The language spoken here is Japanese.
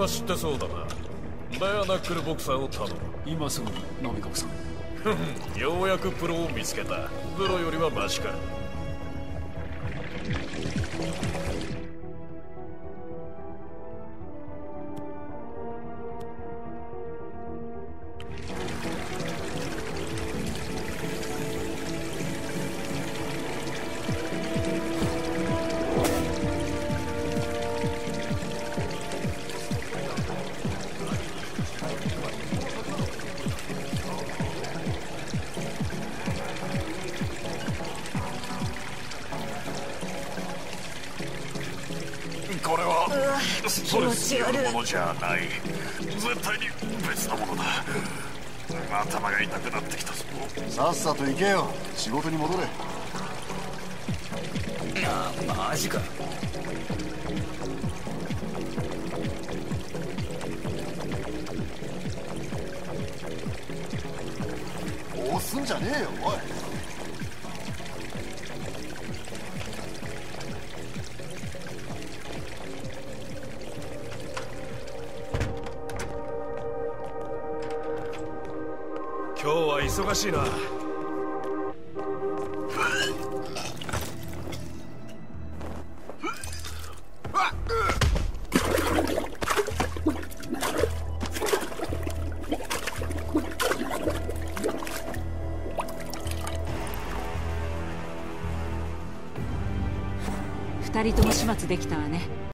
は知ってそうだな。ベアナックルボクサーを頼む。 今すぐ飲み込むさ。 ようやくプロを見つけた。プロよりはマシか。これはストレスによるものじゃない。絶対に別のものだ。頭が痛くなってきたぞ。 さっさと行けよ。仕事に戻れ。 マジか。 押すんじゃねえよおい。 今日は忙しいな。 2人とも始末できたわね。